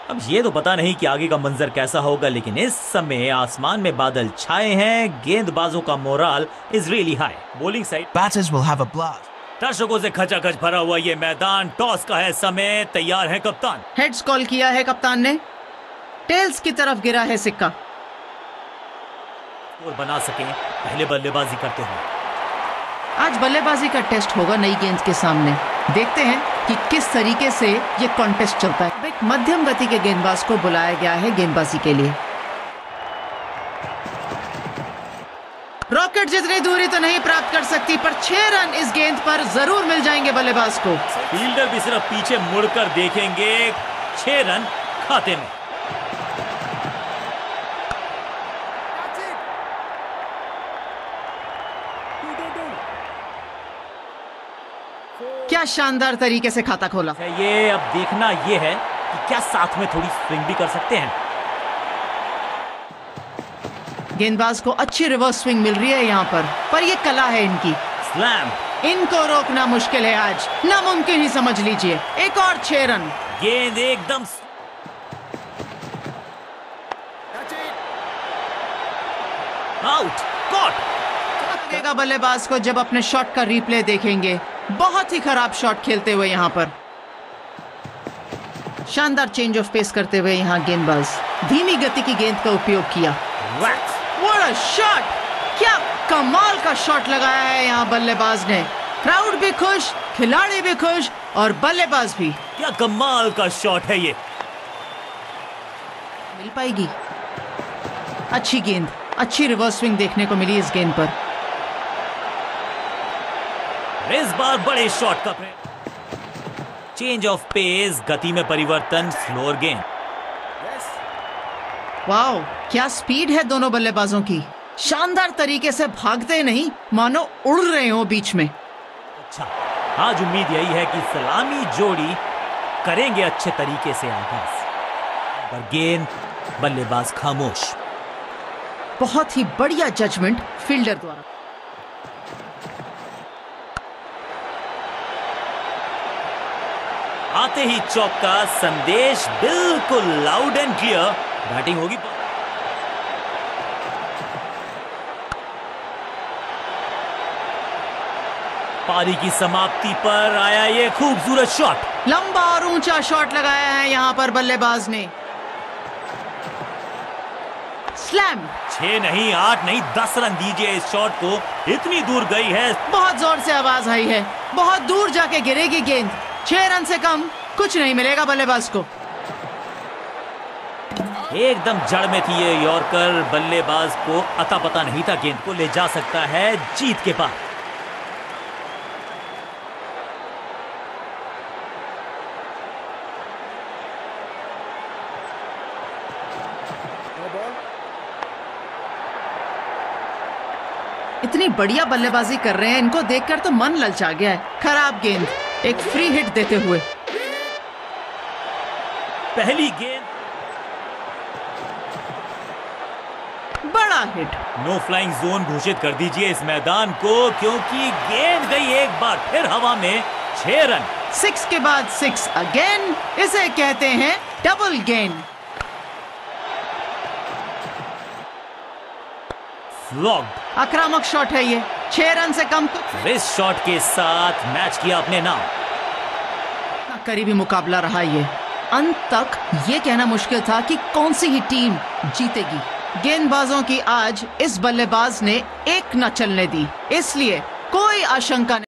अब ये तो पता नहीं कि आगे का मंजर कैसा होगा, लेकिन इस समय आसमान में बादल छाए हैं। गेंदबाजों का morale is really high. Bowling side Batters will have a blast. दर्शकों से खचाखच भरा हुआ ये मैदान। टॉस का है समय, तैयार है कप्तान। हेड्स कॉल किया है कप्तान ने। टेल्स की तरफ गिरा है सिक्का। और बना सके पहले बल्लेबाजी करते हुए। आज बल्लेबाजी का टेस्ट होगा नई गेंद के सामने। देखते हैं कि किस तरीके से ये कॉन्टेस्ट चलता है। एक मध्यम गति के गेंदबाज को बुलाया गया है गेंदबाजी के लिए। रॉकेट जितनी दूरी तो नहीं प्राप्त कर सकती, पर 6 रन इस गेंद पर जरूर मिल जाएंगे बल्लेबाज को। फील्डर भी सिर्फ पीछे मुड़कर देखेंगे। 6 रन खाते में। क्या शानदार तरीके से खाता खोला। ये अब देखना ये है कि क्या साथ में थोड़ी स्विंग भी कर सकते हैं। गेंदबाज को अच्छी रिवर्स स्विंग मिल रही है यहाँ पर ये कला है इनकी। स्लैम। इनको रोकना मुश्किल है आज, नामुमकिन ही समझ लीजिए। एक और 6 रन। गेंद एकदम आउट। कॉट। लगेगा बल्लेबाज को जब अपने शॉट का रिप्ले देखेंगे। बहुत ही खराब शॉट खेलते हुए यहाँ पर। शानदार चेंज ऑफ पेस करते हुए यहाँ गेंदबाज धीमी गति की गेंद का उपयोग किया। What a shot! क्या कमाल का शॉट लगाया है यहाँ बल्लेबाज ने। क्राउड भी खुश, खिलाड़ी भी खुश और बल्लेबाज भी। क्या कमाल का शॉट है ये। मिल पाएगी। अच्छी गेंद, अच्छी रिवर्स स्विंग देखने को मिली इस गेंद पर। इस बार बड़े शॉट का चेंज ऑफ पेस, गति में परिवर्तन, स्लोअर गेंद। वाओ, क्या स्पीड है दोनों बल्लेबाजों की। शानदार तरीके से भागते नहीं, मानो उड़ रहे हो बीच में। अच्छा, आज उम्मीद यही है कि सलामी जोड़ी करेंगे अच्छे तरीके से आगाज। पर गेंद, बल्लेबाज खामोश। बहुत ही बढ़िया जजमेंट फील्डर द्वारा। आते ही चौका, संदेश बिल्कुल लाउड एंड क्लियर। बैटिंग होगी। पारी की समाप्ति पर आया ये खूबसूरत शॉट। लंबा और ऊंचा शॉट लगाया है यहां पर बल्लेबाज ने। स्लैम। 6 नहीं, 8 नहीं, 10 रन दीजिए इस शॉट को। इतनी दूर गई है। बहुत जोर से आवाज आई है। बहुत दूर जाके गिरेगी गेंद। 6 रन से कम कुछ नहीं मिलेगा बल्लेबाज को। एकदम जड़ में थी ये यॉर्कर। बल्लेबाज को अता पता नहीं था गेंद को ले जा सकता है जीत के पार। इतनी बढ़िया बल्लेबाजी कर रहे हैं, इनको देखकर तो मन ललचा गया है। खराब गेंद, एक फ्री हिट देते हुए। पहली गेंद बड़ा हिट। नो फ्लाइंग जोन घोषित कर दीजिए इस मैदान को, क्योंकि गेंद गई एक बार फिर हवा में। 6 रन। 6 के बाद 6 अगेन। इसे कहते हैं डबल गेंद। फ्लॉग्ड। आक्रामक शॉट है ये। 6 रन से कम। इस शॉट के साथ मैच किया अपने नाम। करीबी मुकाबला रहा ये। अंत तक ये कहना मुश्किल था कि कौन सी ही टीम जीतेगी। गेंदबाजों की आज इस बल्लेबाज ने एक न चलने दी, इसलिए कोई आशंका नहीं।